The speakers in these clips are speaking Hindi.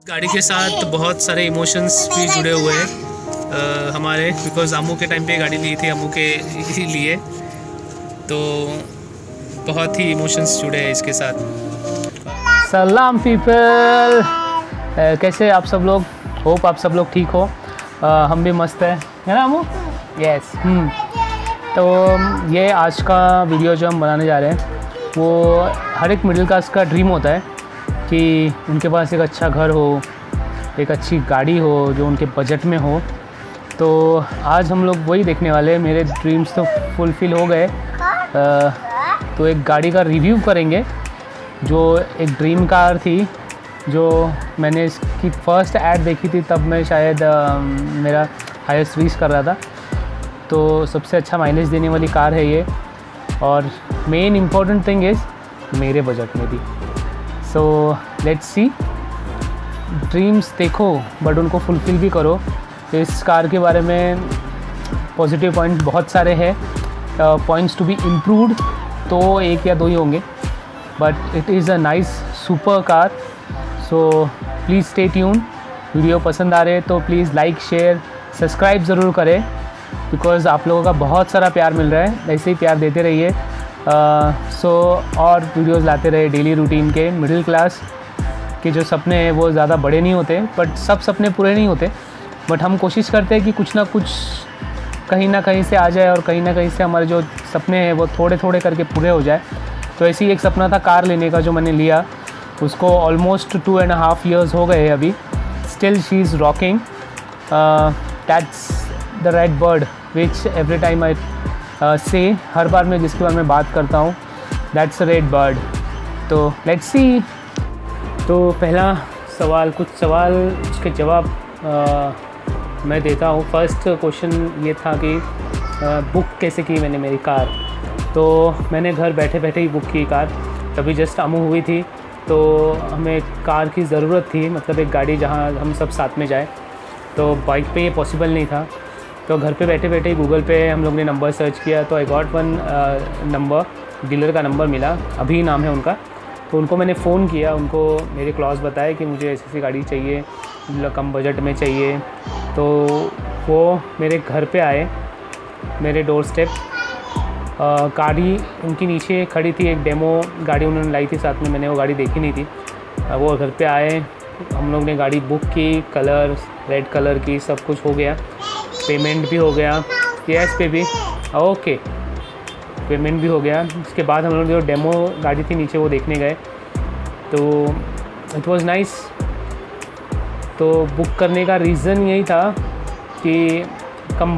गाड़ी के साथ बहुत सारे इमोशंस भी जुड़े हुए हैं हमारे, बिकॉज अम्मू के टाइम पे गाड़ी ली थी अम्मू के लिए, तो बहुत ही इमोशंस जुड़े हैं इसके साथ। सलाम पीपल, कैसे आप सब लोग? होप आप सब लोग ठीक हो। हम भी मस्त है ना अम्मू? यस। तो ये आज का वीडियो जो हम बनाने जा रहे हैं वो हर एक मिडिल क्लास का ड्रीम होता है कि उनके पास एक अच्छा घर हो, एक अच्छी गाड़ी हो जो उनके बजट में हो। तो आज हम लोग वही देखने वाले हैं। मेरे ड्रीम्स तो फुलफ़िल हो गए, तो एक गाड़ी का रिव्यू करेंगे जो एक ड्रीम कार थी, जो मैंने इसकी फ़र्स्ट ऐड देखी थी तब मैं शायद मेरा हाईएस्ट रीच कर रहा था। तो सबसे अच्छा माइलेज देने वाली कार है ये, और मेन इम्पॉर्टेंट थिंग इज़ मेरे बजट में भी। So let's see. ड्रीम्स देखो बट उनको फुलफ़िल भी करो। इस कार के बारे में पॉजिटिव पॉइंट बहुत सारे हैं, पॉइंट्स टू बी इम्प्रूव्ड तो एक या दो ही होंगे, but it is a nice super car. So please stay tune. Video पसंद आ रहे तो प्लीज़ लाइक शेयर सब्सक्राइब ज़रूर करें, बिकॉज़ आप लोगों का बहुत सारा प्यार मिल रहा है। ऐसे ही प्यार देते रहिए। और वीडियोज़ लाते रहे डेली रूटीन के। मिडिल क्लास के जो सपने हैं वो ज़्यादा बड़े नहीं होते, बट सब सपने पूरे नहीं होते, बट हम कोशिश करते हैं कि कुछ ना कुछ कहीं ना कहीं से आ जाए और कहीं ना कहीं से हमारे जो सपने हैं वो थोड़े थोड़े करके पूरे हो जाए। तो ऐसी एक सपना था कार लेने का जो मैंने लिया। उसको ऑलमोस्ट 2.5 years हो गए अभी। Still she is rocking. That's the red bird which every time I say, हर बार मैं जिसके बारे में बात करता हूँ, दैट्स अ रेड बर्ड। तो लेट्स सी। तो पहला सवाल, कुछ सवाल उसके जवाब मैं देता हूँ। फर्स्ट क्वेश्चन ये था कि बुक कैसे की मैंने मेरी कार। तो मैंने घर बैठे बैठे ही बुक की कार। तभी जस्ट अम्मू हुई थी तो हमें कार की ज़रूरत थी, मतलब एक गाड़ी जहाँ हम सब साथ में जाए। तो बाइक पे ये पॉसिबल नहीं था, तो घर पे बैठे बैठे गूगल पे हम लोग ने नंबर सर्च किया तो I got one number, dealer का नंबर मिला, अभी नाम है उनका। तो उनको मैंने फ़ोन किया, उनको मेरे क्लॉज बताए कि मुझे ऐसी गाड़ी चाहिए, कम बजट में चाहिए। तो वो मेरे घर पे आए, मेरे डोर स्टेप। गाड़ी उनकी नीचे खड़ी थी, एक डेमो गाड़ी उन्होंने लाई थी साथ में, मैंने वो गाड़ी देखी नहीं थी। वो घर पे आए, हम लोग ने गाड़ी बुक की, कलर रेड कलर की, सब कुछ हो गया, पेमेंट भी हो गया। यस बेबी, ओके, पेमेंट भी हो गया। उसके बाद हम लोग जो डेमो गाड़ी थी नीचे वो देखने गए, तो इट वाज नाइस। तो बुक करने का रीज़न यही था कि कम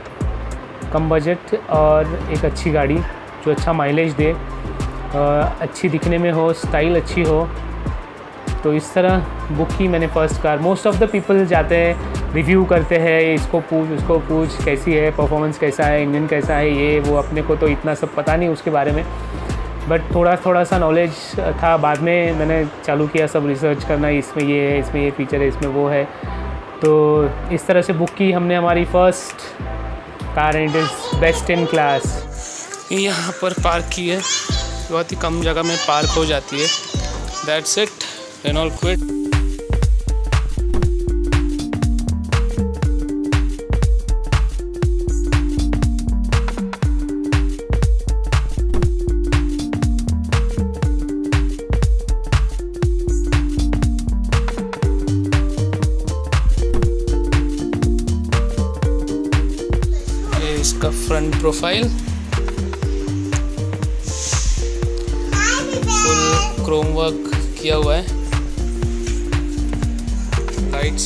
बजट और एक अच्छी गाड़ी जो अच्छा माइलेज दे, अच्छी दिखने में हो, स्टाइल अच्छी हो। तो इस तरह बुक की मैंने first car. Most of the people जाते हैं, रिव्यू करते हैं, इसको पूछ उसको पूछ, कैसी है, परफॉर्मेंस कैसा है, इंजन कैसा है, ये वो। अपने को तो इतना सब पता नहीं उसके बारे में, बट थोड़ा सा नॉलेज था। बाद में मैंने चालू किया सब रिसर्च करना, इसमें ये है, इसमें ये फ़ीचर है, इसमें वो है। तो इस तरह से बुक की हमने हमारी first car, and it is best in class. यहाँ पर पार्क की है, बहुत ही कम जगह में पार्क हो जाती है। That's it, Renault Kwid. इसका front profile full chrome work किया हुआ है। लाइट्स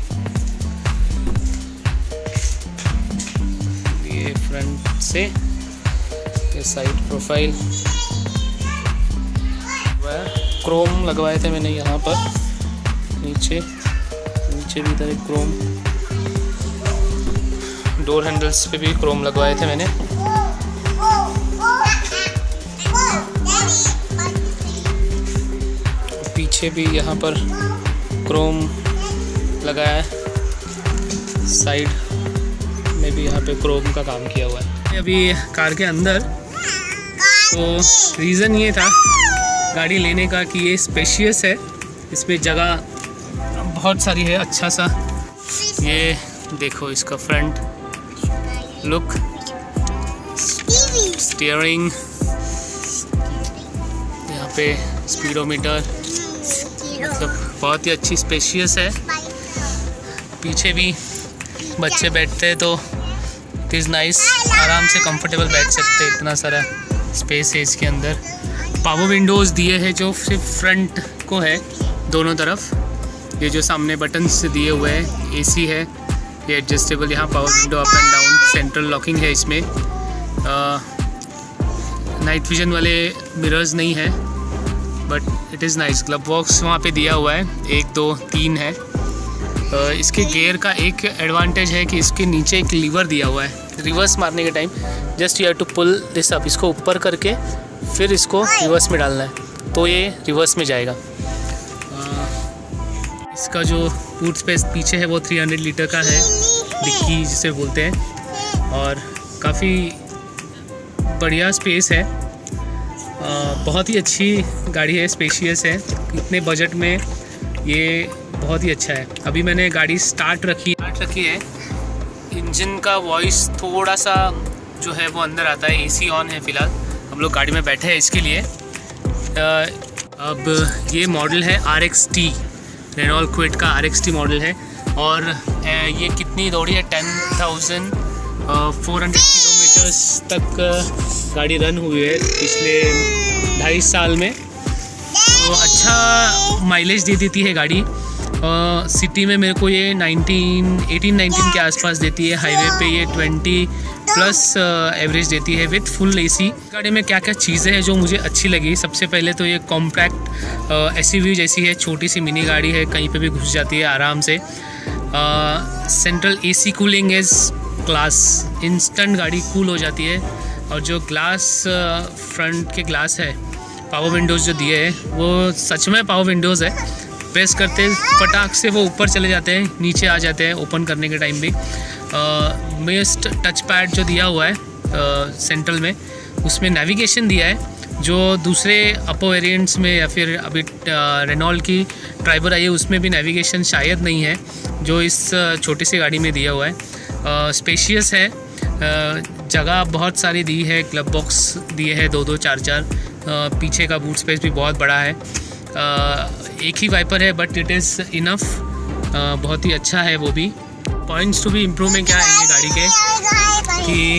ये फ्रंट से, ये साइड प्रोफाइल क्रोम लगवाए थे मैंने यहाँ पर, नीचे भी इधर एक क्रोम, डोर हैंडल्स पे भी क्रोम लगवाए थे मैंने। पीछे भी यहाँ पर क्रोम लगाया है, साइड में भी यहाँ पे क्रोम का काम किया हुआ है। अभी कार के अंदर, तो रीज़न ये था गाड़ी लेने का कि ये स्पेशियस है, इसमें जगह बहुत सारी है। अच्छा सा ये देखो इसका फ्रंट लुक, स्टीयरिंग, यहाँ पे स्पीडोमीटर, मतलब बहुत ही अच्छी स्पेशियस है। पीछे भी बच्चे बैठते हैं तो इट इज़ नाइस, आराम से कंफर्टेबल बैठ सकते हैं, इतना सारा स्पेस है इसके अंदर। पावर विंडोज़ दिए हैं जो सिर्फ फ्रंट को है, दोनों तरफ। ये जो सामने बटन्स दिए हुए हैं, एसी है, ये एडजस्टेबल, यहाँ power window up and down, central locking है इसमें। नाइट विजन वाले मिरर्स नहीं है but it is nice. Glove box वहाँ पे दिया हुआ है, 1 2 3 है। इसके गियर का एक एडवांटेज है कि इसके नीचे एक लीवर दिया हुआ है, रिवर्स मारने के time just you have to pull this up, इसको ऊपर करके फिर इसको रिवर्स में डालना है तो ये रिवर्स में जाएगा। इसका जो बूट स्पेस पीछे है वो 300 लीटर का है, डिक्की जिसे बोलते हैं, और काफ़ी बढ़िया स्पेस है। बहुत ही अच्छी गाड़ी है, स्पेशियस है, इतने बजट में ये बहुत ही अच्छा है। अभी मैंने गाड़ी स्टार्ट रखी है, इंजन का वॉइस थोड़ा सा जो है वो अंदर आता है। एसी ऑन है फ़िलहाल, हम लोग गाड़ी में बैठे हैं इसके लिए। अब ये मॉडल है RXT, रेनॉल्ट क्विड का RXT मॉडल है, और ये कितनी दौड़ी है, 10,400 किलोमीटर्स तक गाड़ी रन हुई है पिछले 2.5 साल में। तो अच्छा माइलेज दे देती है गाड़ी। सिटी में मेरे को ये 18-19 के आसपास देती है, हाईवे पे ये 20+ एवरेज देती है विथ फुल एसी। गाड़ी में क्या क्या चीज़ें हैं जो मुझे अच्छी लगी, सबसे पहले तो ये कॉम्पैक्ट SUV जैसी है, छोटी सी मिनी गाड़ी है, कहीं पे भी घुस जाती है आराम से। Central AC cooling is class, instant गाड़ी कूल हो जाती है। और जो ग्लास फ्रंट के ग्लास है, पावर विंडोज़ जो दिए हैं वो सच में पावर विंडोज़ है, प्रेस करते फटाक से वो ऊपर चले जाते हैं, नीचे आ जाते हैं ओपन करने के टाइम भी। मेस्ट टच पैड जो दिया हुआ है सेंट्रल में, उसमें नेविगेशन दिया है जो दूसरे अपर वेरिएंट्स में या फिर अभी रेनॉल्ट की ट्राइबर आई है उसमें भी नेविगेशन शायद नहीं है, जो इस छोटी सी गाड़ी में दिया हुआ है। स्पेशियस है, जगह बहुत सारी दी है, ग्लव बॉक्स दिए हैं 2-2 4-4, पीछे का बूट स्पेस भी बहुत बड़ा है। एक ही वाइपर है बट इट इज़ इनफ, बहुत ही अच्छा है वो भी। पॉइंट्स टू भी इम्प्रूव में क्या आएंगे गाड़ी के कि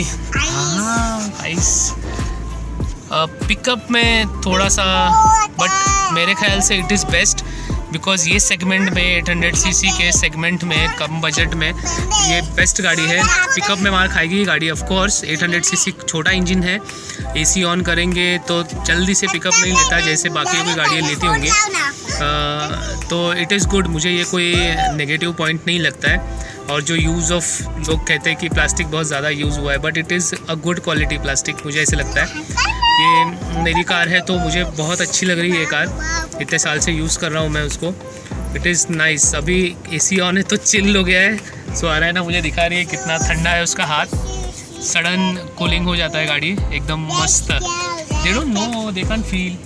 पिकअप में थोड़ा सा, बट मेरे ख्याल से इट इज़ बेस्ट बिकॉज़ ये सेगमेंट में 800cc के सेगमेंट में कम बजट में ये बेस्ट गाड़ी है। पिकअप में मार खाएगी गाड़ी ऑफ कोर्स, 800cc छोटा इंजन है, AC ऑन करेंगे तो जल्दी से पिकअप नहीं लेता जैसे बाकी कोई गाड़ियाँ लेती होंगी। तो इट इज़ गुड, मुझे ये कोई नेगेटिव पॉइंट नहीं लगता है। और जो यूज़ ऑफ, लोग कहते हैं कि प्लास्टिक बहुत ज़्यादा यूज़ हुआ है but it is a good quality plastic, मुझे ऐसे लगता है। ये मेरी कार है तो मुझे बहुत अच्छी लग रही है ये कार, इतने साल से यूज़ कर रहा हूँ मैं उसको, इट इज़ नाइस। अभी AC ऑन है तो चिल हो गया है, सो आ रहा है ना, मुझे दिखा रही है कितना ठंडा है उसका हाथ, सडन कूलिंग हो जाता है गाड़ी एकदम मस्त। They don't know, they can feel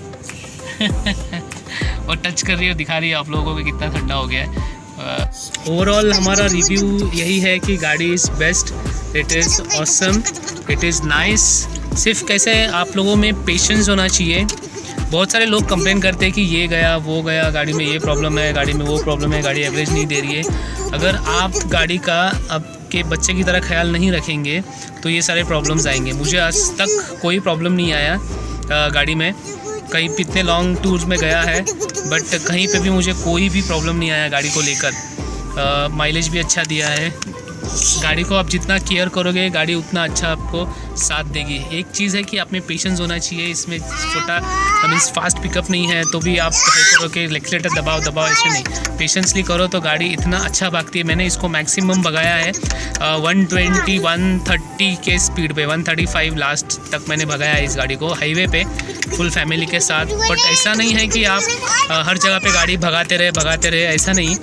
और टच कर रही है, दिखा रही है आप लोगों को कि कितना ठंडा हो गया है। ओवरऑल हमारा रिव्यू यही है कि गाड़ी is best, it is awesome, it is nice. सिर्फ कैसे आप लोगों में पेशेंस होना चाहिए। बहुत सारे लोग कंप्लेन करते हैं कि ये गया वो गया, गाड़ी में ये प्रॉब्लम है, गाड़ी में वो प्रॉब्लम है, गाड़ी एवरेज नहीं दे रही है। अगर आप गाड़ी का आपके बच्चे की तरह ख्याल नहीं रखेंगे तो ये सारे प्रॉब्लम्स आएंगे। मुझे आज तक कोई प्रॉब्लम नहीं आया गाड़ी में, कहीं इतने लॉन्ग टूर्स में गया है बट कहीं पे भी मुझे कोई भी प्रॉब्लम नहीं आया गाड़ी को लेकर। माइलेज भी अच्छा दिया है। गाड़ी को आप जितना केयर करोगे गाड़ी उतना अच्छा आपको साथ देगी। एक चीज़ है कि आप में पेशेंस होना चाहिए, इसमें छोटा मीन्स फास्ट पिकअप नहीं है तो भी आप करो कि एक्सीलरेटर दबाओ, ऐसे नहीं, पेशेंसली करो तो गाड़ी इतना अच्छा भागती है। मैंने इसको मैक्सिमम भगाया है 120-130 के स्पीड पे, 135 लास्ट तक मैंने भगाया है इस गाड़ी को हाईवे पे फुल फैमिली के साथ। बट ऐसा नहीं है कि आप हर जगह पे गाड़ी भगाते रहे, ऐसा नहीं।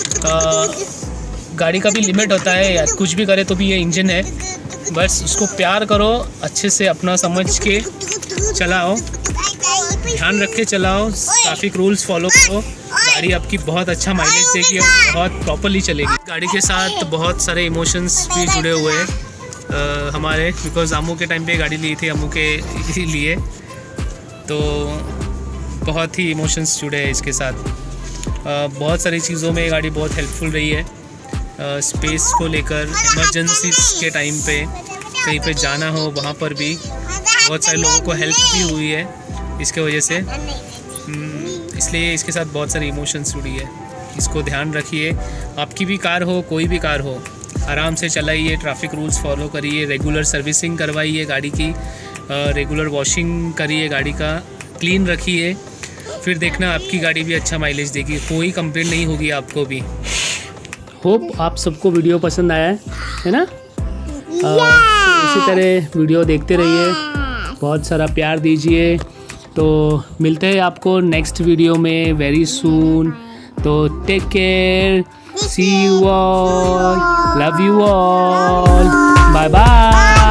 गाड़ी का भी लिमिट होता है यार, कुछ भी करे तो भी ये इंजन है, बस उसको प्यार करो, अच्छे से अपना समझ के चलाओ, ध्यान रख के चलाओ, ट्रैफिक रूल्स फॉलो करो, गाड़ी आपकी बहुत अच्छा माइलेज देगी और बहुत प्रॉपरली चलेगी। गाड़ी के साथ बहुत सारे इमोशंस भी जुड़े हुए हैं हमारे, बिकॉज अम्मू के टाइम पे गाड़ी ली थी अम्मू के लिए, तो बहुत ही इमोशंस जुड़े हैं इसके साथ। बहुत सारी चीज़ों में गाड़ी बहुत हेल्पफुल रही है, स्पेस को लेकर, इमरजेंसी के टाइम पे कहीं पे जाना हो वहाँ पर भी बहुत सारे लोगों को हेल्प भी हुई है इसके वजह से। इसलिए इसके साथ बहुत सारी इमोशंस जुड़ी है। इसको ध्यान रखिए, आपकी भी कार हो, कोई भी कार हो, आराम से चलाइए, ट्रैफिक रूल्स फॉलो करिए, रेगुलर सर्विसिंग करवाइए गाड़ी की, रेगुलर वॉशिंग करिए गाड़ी का, क्लीन रखिए, फिर देखना आपकी गाड़ी भी अच्छा माइलेज देगी, कोई कंप्लेंट नहीं होगी आपको भी। होप आप सबको वीडियो पसंद आया है ना? इसी तरह वीडियो देखते रहिए, बहुत सारा प्यार दीजिए। तो मिलते हैं आपको नेक्स्ट वीडियो में वेरी सून। तो take care, see you all, love you all, bye bye.